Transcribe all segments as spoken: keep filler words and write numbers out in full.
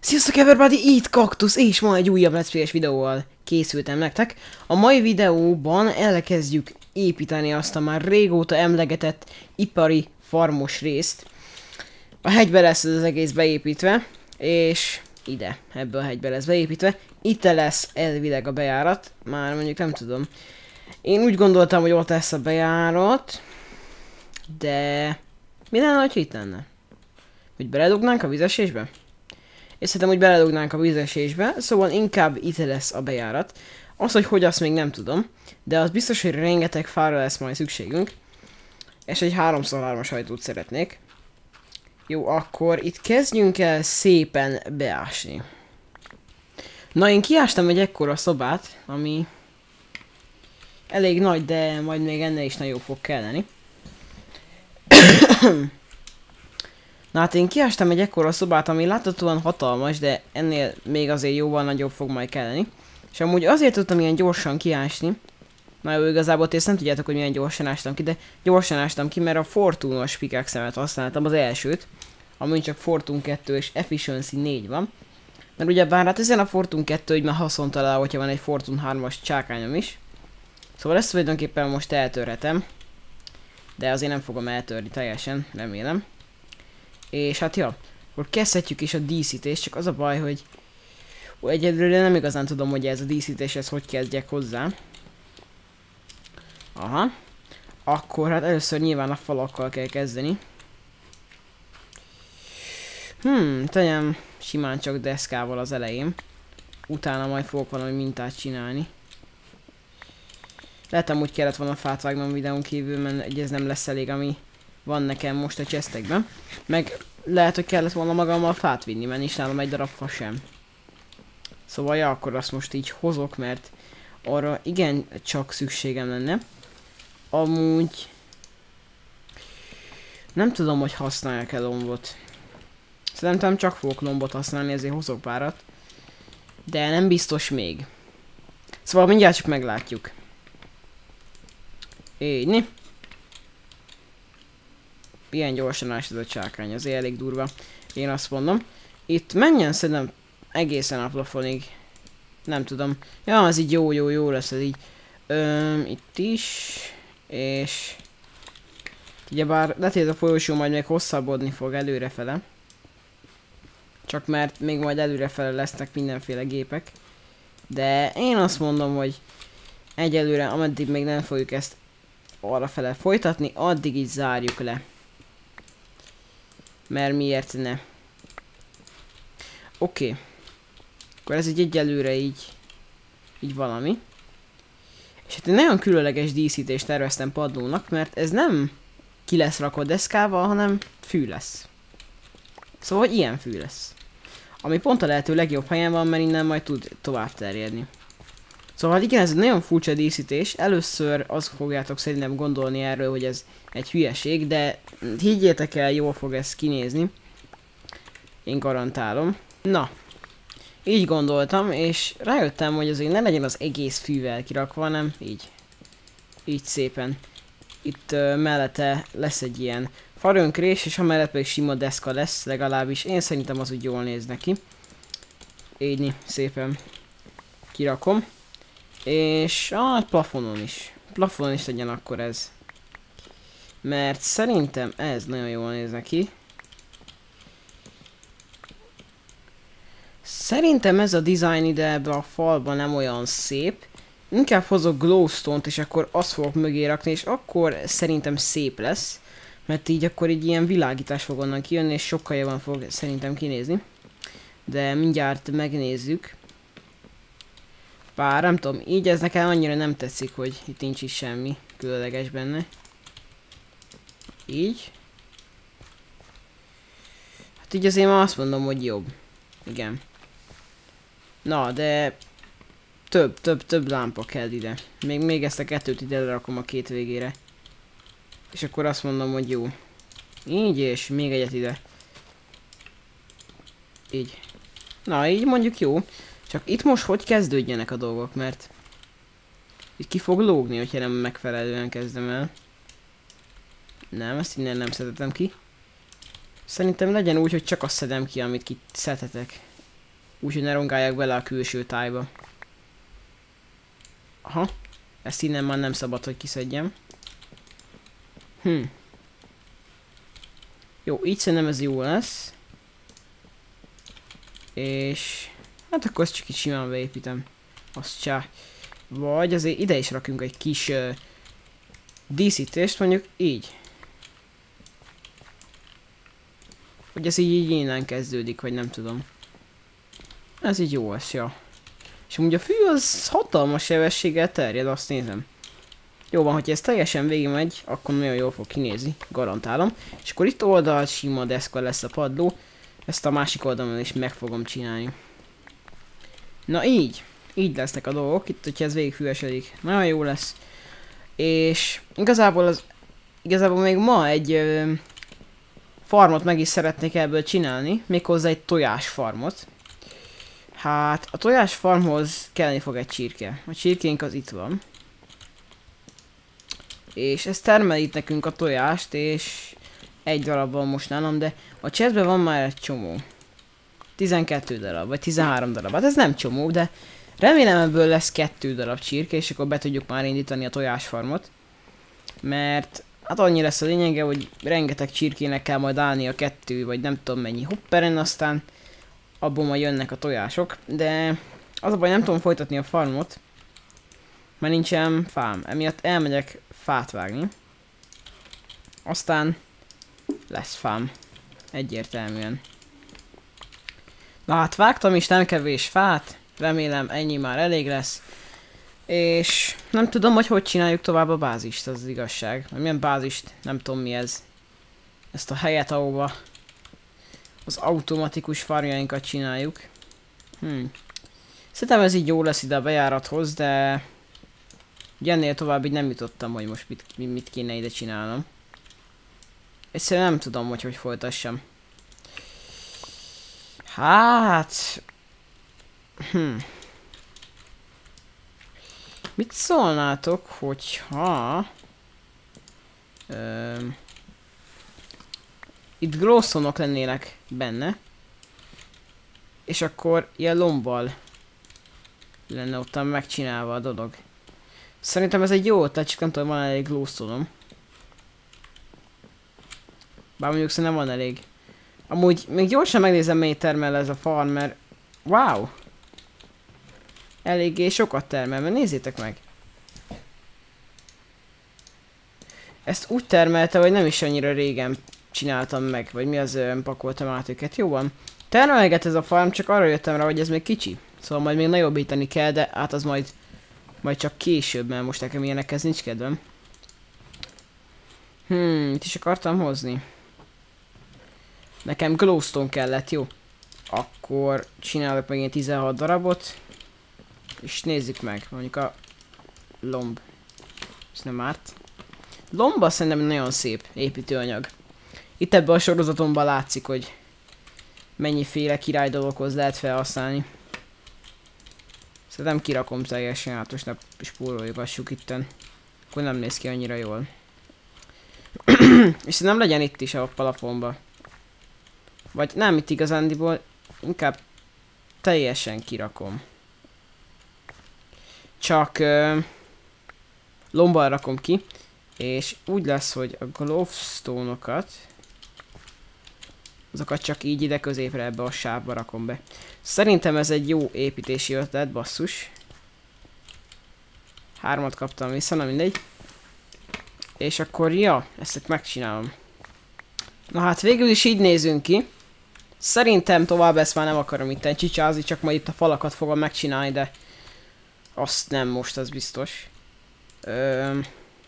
Sziasztok everybody, itt Kaktusz, és ma egy újabb Let's Play-es videóval készültem nektek. A mai videóban elkezdjük építeni azt a már régóta emlegetett ipari farmos részt. A hegybe lesz ez az egész beépítve, és ide, ebbe a hegybe lesz beépítve. Itt lesz elvileg a bejárat, már mondjuk nem tudom. Én úgy gondoltam, hogy ott lesz a bejárat, de mi lenne, hogy itt lenne? Hogy beledugnánk a vizesésbe? És szerintem, hogy beledugnánk a vizesésbe, szóval inkább itt lesz a bejárat. Az, hogy hogy, azt még nem tudom, de az biztos, hogy rengeteg fára lesz majd szükségünk. És egy háromszor hármas ajtót szeretnék. Jó, akkor itt kezdjünk el szépen beásni. Na, én kiástam egy ekkora szobát, ami elég nagy, de majd még ennél is nagyobb fog kelleni. Na hát én kiástam egy ekkora szobát, ami láthatóan hatalmas, de ennél még azért jóval nagyobb fog majd kelleni. És amúgy azért tudtam ilyen gyorsan kiásni. Na jó, igazából ezt nem tudjátok, hogy milyen gyorsan ástam ki, de gyorsan ástam ki, mert a Fortune-os pickaxe-et használtam, az elsőt. Amin csak Fortune kettő és Efficiency négy van. Mert ugye bár hát ezen a Fortune kettő így már haszontalál, hogyha van egy Fortune hármas csákányom is. Szóval ezt tulajdonképpen most eltörhetem. De azért nem fogom eltörni teljesen, remélem. És hát ja, akkor kezdhetjük is a díszítést, csak az a baj, hogy ó, egyelőre nem igazán tudom, hogy ez a díszítéshez hogy kezdjek hozzá. Aha. Akkor hát először nyilván a falakkal kell kezdeni. Hmm, tegyem simán csak deszkával az elején. Utána majd fogok valami mintát csinálni. Lehet amúgy kellett volna fát vágnom videón kívül, mert ez nem lesz elég, ami van nekem most a chestekben. Meg lehet, hogy kellett volna magammal fát vinni, mert nincs nálam egy darab fa sem. Szóval ja, akkor azt most így hozok, mert arra igen csak szükségem lenne. Amúgy nem tudom, hogy használják-e lombot. Szerintem csak fogok lombot használni, ezért hozok párat. De nem biztos még. Szóval mindjárt csak meglátjuk. Így. Ilyen gyorsan ás ez a csákány, azért elég durva. Én azt mondom. Itt menjen szerintem egészen a plafonig. Nem tudom. Ja, ez így jó, jó, jó lesz ez így. Öm, itt is. És ugyebár lehet, hogy ez a folyosó majd még hosszabbodni fog előrefele. Csak mert még majd előrefele lesznek mindenféle gépek. De én azt mondom, hogy egyelőre, ameddig még nem fogjuk ezt arrafele folytatni, addig így zárjuk le. Mert miért ne? Oké. Okay. Akkor ez így egyelőre így, így valami. És hát egy nagyon különleges díszítést terveztem padlónak, mert ez nem ki lesz rakva deszkával, hanem fű lesz. Szóval, hogy ilyen fű lesz. Ami pont a lehető legjobb helyen van, mert innen majd tud tovább terjedni. Szóval igen, ez egy nagyon furcsa díszítés. Először azt fogjátok szerintem gondolni erről, hogy ez egy hülyeség, de higgyétek el, jól fog ez kinézni. Én garantálom. Na, így gondoltam, és rájöttem, hogy azért ne legyen az egész fűvel kirakva, hanem így. Így szépen. Itt uh, mellette lesz egy ilyen farönkrés, és amellett pedig sima deszka lesz, legalábbis én szerintem az úgy jól néz neki. Így szépen kirakom. És a plafonon is. Plafonon is legyen akkor ez. Mert szerintem ez nagyon jól néz neki. Szerintem ez a design ide ebbe a falban nem olyan szép. Inkább hozok glowstone-t, és akkor azt fogok mögé rakni, és akkor szerintem szép lesz. Mert így akkor egy ilyen világítás fog onnan kijönni, és sokkal jobban fog szerintem kinézni. De mindjárt megnézzük. Bár nem tudom, így ez nekem annyira nem tetszik, hogy itt nincs is semmi különleges benne. Így. Hát így azért már azt mondom, hogy jobb. Igen. Na, de több, több, több lámpa kell ide. Még, még ezt a kettőt ide lerakom a két végére. És akkor azt mondom, hogy jó. Így, és még egyet ide. Így. Na, így mondjuk jó. Csak itt most hogy kezdődjenek a dolgok, mert itt ki fog lógni, hogyha nem megfelelően kezdem el. Nem, ezt innen nem szedhetem ki. Szerintem legyen úgy, hogy csak azt szedem ki, amit ki szedhetek. Úgyhogy ne rongálják bele a külső tájba. Aha. Ezt innen már nem szabad, hogy kiszedjem. Hm. Jó, így szerintem ez jó lesz. És... hát akkor ezt csak így simán beépítem. Azt csá. Vagy azért ide is rakunk egy kis uh, díszítést, mondjuk így. Hogy ez így, így innen kezdődik, vagy nem tudom. Ez így jó lesz, ja. És amúgy a fű az hatalmas sebességgel terjed, azt nézem. Jó van, hogyha ez teljesen végigmegy, akkor nagyon jól fog kinézni, garantálom. És akkor itt oldalt sima deszka lesz a padló. Ezt a másik oldalon is meg fogom csinálni. Na így. Így lesznek a dolgok, itt hogyha ez végigfüvesedik. Nagyon jó lesz. És igazából az... Igazából még ma egy... Ö, farmot meg is szeretnék ebből csinálni. Méghozzá egy tojásfarmot. Hát a tojásfarmhoz kelleni fog egy csirke. A csirkénk az itt van. És ez termel itt nekünk a tojást, és egy darab van most nálam, de a chestben van már egy csomó. tizenkettő darab, vagy tizenhárom darab. Hát ez nem csomó, de remélem ebből lesz kettő darab csirke, és akkor be tudjuk már indítani a tojásfarmot. Mert hát annyi lesz a lényege, hogy rengeteg csirkének kell majd állni a kettő, vagy nem tudom mennyi hopperen, aztán abból majd jönnek a tojások. De az a baj, nem tudom folytatni a farmot, mert nincsen fám. Emiatt elmegyek fát vágni. Aztán lesz fám. Egyértelműen. Na hát vágtam is nem kevés fát. Remélem ennyi már elég lesz. És nem tudom, hogy hogy csináljuk tovább a bázist, az, az igazság. Vagy milyen bázist, nem tudom mi ez. Ezt a helyet, ahova az automatikus farmjainkat csináljuk. Hm. Szerintem ez így jó lesz ide a bejárathoz, de... ugye ennél tovább így nem jutottam, hogy most mit, mit kéne ide csinálnom. Egyszerűen nem tudom, hogy hogy folytassam. Hát... Hm. Mit szólnátok, hogyha... Öm, itt glowstone-ok lennének benne. És akkor ilyen lombbal lenne ottan megcsinálva a dolog. Szerintem ez egy jó ötlet, csak nem tudom, van elég glowstone-om. Bár mondjuk szerintem van elég. Amúgy még gyorsan megnézem, mennyi termel ez a farm, mert... wow! Eléggé sokat termel, mert nézzétek meg! Ezt úgy termelte, hogy nem is annyira régen csináltam meg, vagy mi az ö, pakoltam át őket. Jó van. Termelget ez a farm, csak arra jöttem rá, hogy ez még kicsi. Szóval majd még nagyobbítani kell, de hát az majd... majd csak később, mert most nekem ilyenekhez nincs kedvem. Hmm, itt is akartam hozni. Nekem glowstone kellett, jó? Akkor csinálok meg ilyen tizenhat darabot. És nézzük meg, mondjuk a lomb. Ez nem árt. Lomba szerintem nagyon szép építőanyag. Itt ebben a sorozatomban látszik, hogy mennyiféle király dologhoz lehet felhasználni. Szerintem kirakom teljesen, hát most ne spóroljugassuk itten. Akkor nem néz ki annyira jól. És nem legyen itt is a plafonba. Vagy nem itt igazándiból, inkább teljesen kirakom. Csak uh, lombbal rakom ki, és úgy lesz, hogy a glowstone-okat azokat csak így ide középre ebbe a sávba rakom be. Szerintem ez egy jó építési ötlet, basszus. Hármat kaptam vissza, na mindegy. És akkor ja, ezt megcsinálom. Na hát végül is így nézünk ki. Szerintem tovább ezt már nem akarom itten csicsázni, csak majd itt a falakat fogom megcsinálni, de azt nem most, az biztos. Öm...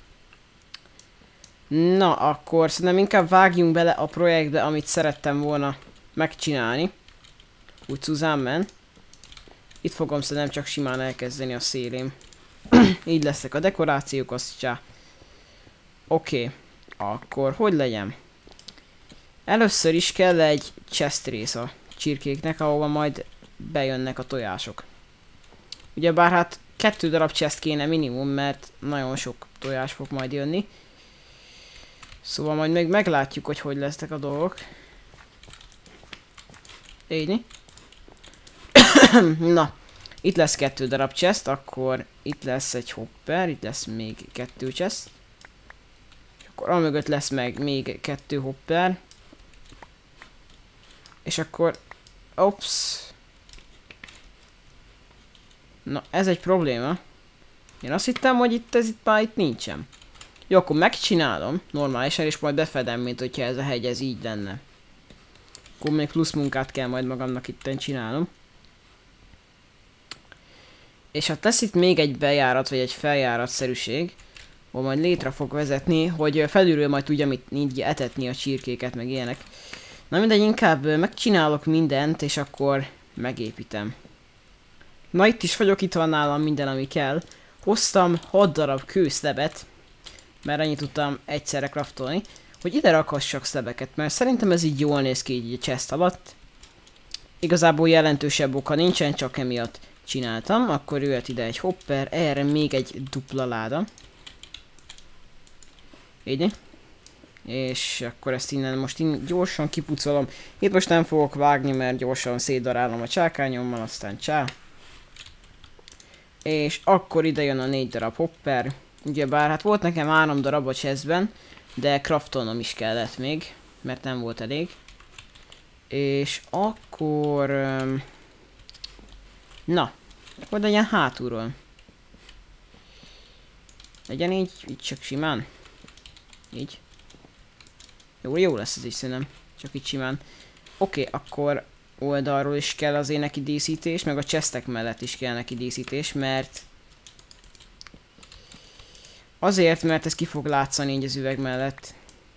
Na, akkor szerintem inkább vágjunk bele a projektbe, amit szerettem volna megcsinálni. Úgy Suzanne. Itt fogom szerintem csak simán elkezdeni a szélém. Így lesznek a dekorációk, azt csá. Oké, okay. Akkor hogy legyen? Először is kell egy chest rész a csirkéknek, ahova majd bejönnek a tojások. Ugyebár hát kettő darab chest kéne minimum, mert nagyon sok tojás fog majd jönni. Szóval majd még meglátjuk, hogy hogy lesznek a dolgok. Így. Na, itt lesz kettő darab chest, akkor itt lesz egy hopper, itt lesz még kettő chest. És akkor amögött lesz meg még kettő hopper. És akkor... Ops. Na, ez egy probléma. Én azt hittem, hogy itt ez itt már itt nincsen. Jó, akkor megcsinálom normálisan, és majd befedem, mint hogyha ez a hegy ez így lenne. Akkor még plusz munkát kell majd magamnak itten csinálnom. És hát lesz itt még egy bejárat, vagy egy feljáratszerűség, ahol majd létre fog vezetni, hogy felülről majd tudjam itt így etetni a csirkéket, meg ilyenek. Na mindegy, inkább megcsinálok mindent, és akkor megépítem. Na itt is vagyok, itt van nálam minden, ami kell. Hoztam hat darab kőszlebet, mert annyit tudtam egyszerre craftolni, hogy ide rakassak szlebeket, mert szerintem ez így jól néz ki így a chest alatt. Igazából jelentősebb oka nincsen, csak emiatt csináltam. Akkor jöhet ide egy hopper, erre még egy dupla láda. Így. És akkor ezt innen most innen gyorsan kipucolom. Itt most nem fogok vágni, mert gyorsan szétdarálom a csákányommal, aztán csá. És akkor ide jön a négy darab hopper. Ugyebár hát volt nekem három darab a chestben, de craftolnom is kellett még, mert nem volt elég. És akkor... Um, na, akkor legyen hátulról. Legyen így, így csak simán. Így. Jó, jó lesz ez is szerintem. Csak így simán. Oké, okay, akkor oldalról is kell azért neki díszítés, meg a chestek mellett is kell neki díszítés, mert... Azért, mert ez ki fog látszani így az üveg mellett.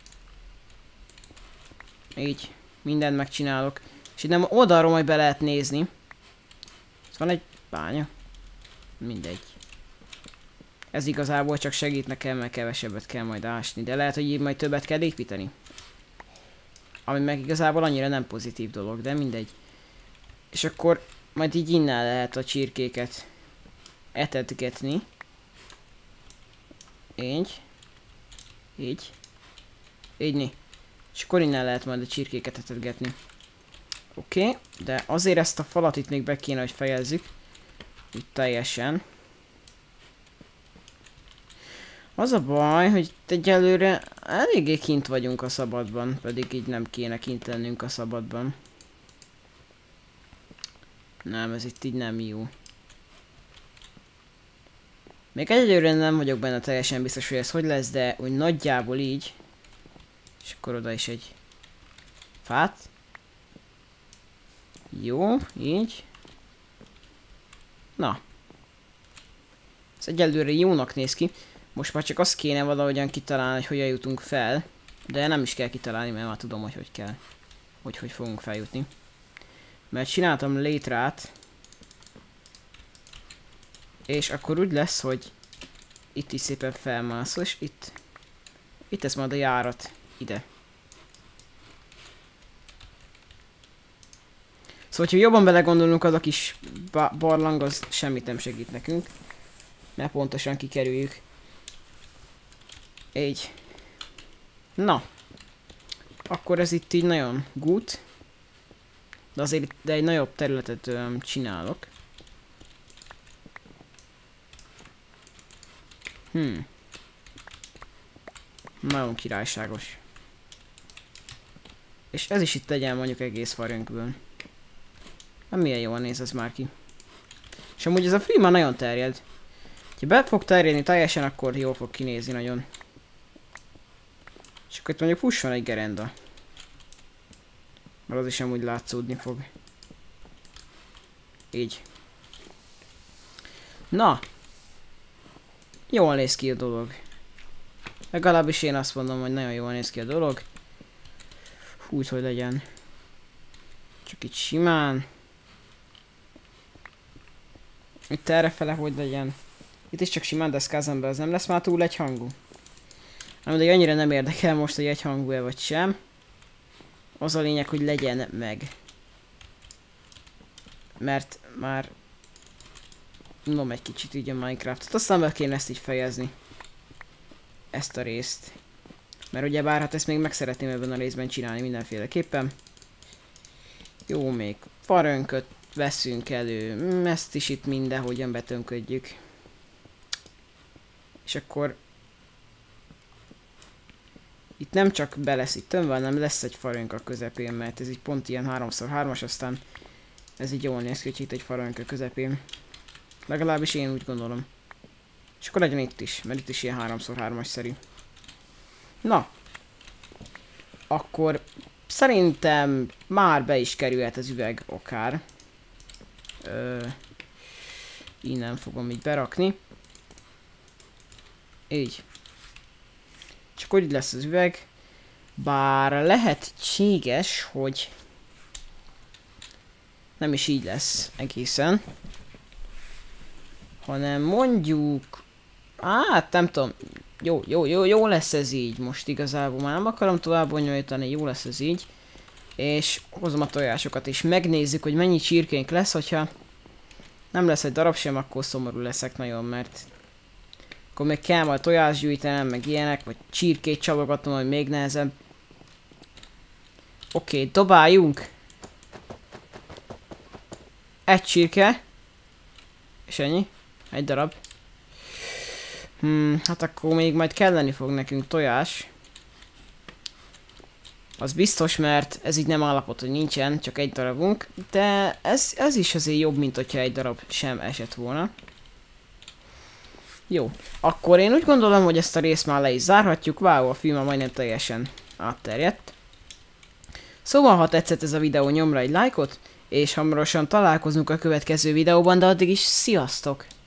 Így. Mindent megcsinálok. És itt nem oldalról majd be lehet nézni. Itt van egy bánya. Mindegy. Ez igazából csak segít nekem, mert kevesebbet kell majd ásni. De lehet, hogy így majd többet kell építeni. Ami meg igazából annyira nem pozitív dolog, de mindegy. És akkor majd így innen lehet a csirkéket etetgetni. Így. Így. Így né. És akkor innen lehet majd a csirkéket etetgetni. Oké, okay, de azért ezt a falat itt még be kéne, hogy fejezzük. Itt teljesen. Az a baj, hogy egyelőre eléggé kint vagyunk a szabadban, pedig így nem kéne kint lennünk a szabadban. Nem, ez itt így nem jó. Még egyelőre nem vagyok benne teljesen biztos, hogy ez hogy lesz, de úgy nagyjából így. És akkor oda is egy fát. Jó, így. Na. Ez egyelőre jónak néz ki. Most már csak azt kéne valahogyan kitalálni, hogy hogyan jutunk fel. De nem is kell kitalálni, mert már tudom, hogy hogy kell. Hogy hogy fogunk feljutni. Mert csináltam létrát. És akkor úgy lesz, hogy itt is szépen felmászol, és itt. Itt ez majd a járat. Ide. Szóval, hogyha jobban belegondolunk, az a kis barlang, az semmit nem segít nekünk. Mert pontosan kikerüljük. Így. Na. Akkor ez itt így nagyon good. De azért itt egy nagyobb területet öm, csinálok. Hmm. Nagyon királyságos. És ez is itt legyen mondjuk egész farönkből. Nem milyen jól néz ez már ki. És amúgy ez a film már nagyon terjed. Ha be fog terjedni teljesen, akkor jól fog kinézni nagyon. És akkor itt mondjuk fusson egy gerenda. Mert az is amúgy látszódni fog. Így. Na. Jól néz ki a dolog. Legalábbis én azt mondom, hogy nagyon jól néz ki a dolog. Úgy, hogy legyen. Csak itt simán. Itt errefele hogy legyen. Itt is csak simán deszkázom be, az nem lesz már túl egyhangú. Nem, de annyira nem érdekel most, hogy egyhangú-e vagy sem. Az a lényeg, hogy legyen meg. Mert már unom egy kicsit így a Minecraftot. Aztán be kéne ezt így fejezni. Ezt a részt. Mert ugyebár hát ezt még meg szeretném ebben a részben csinálni mindenféleképpen. Jó, még farönköt veszünk elő. Ezt is itt mindenhogyan betönködjük. És akkor itt nem csak be lesz itt tömve, hanem lesz egy farönk a közepén, mert ez így pont ilyen háromszor hármas, aztán ez így jól néz ki, hogy itt egy farönk a közepén. Legalábbis én úgy gondolom. És akkor legyen itt is, mert itt is ilyen háromszor hármas szerű. Na. Akkor szerintem már be is kerülhet az üveg akár. Ö, innen fogom így berakni. Így. És akkor így lesz az üveg. Bár lehetséges, hogy nem is így lesz egészen. Hanem mondjuk... Hát nem tudom. Jó, jó, jó, jó lesz ez így. Most igazából már nem akarom tovább bonyolítani. Jó lesz ez így. És hozom a tojásokat is. Megnézzük, hogy mennyi csirkénk lesz, hogyha nem lesz egy darab sem, akkor szomorú leszek nagyon, mert akkor még kell majd tojást gyűjtenem, meg ilyenek, vagy csirkét csalogatom, hogy még nehezebb. Oké, okay, dobáljunk. Egy csirke. És ennyi. Egy darab. Hmm, hát akkor még majd kelleni fog nekünk tojás. Az biztos, mert ez így nem állapot, hogy nincsen, csak egy darabunk. De ez, ez is azért jobb, mint hogyha egy darab sem esett volna. Jó, akkor én úgy gondolom, hogy ezt a részt már le is zárhatjuk. Wow, a film majdnem teljesen átterjedt. Szóval, ha tetszett ez a videó, nyomra egy lájkot, és hamarosan találkozunk a következő videóban, de addig is sziasztok!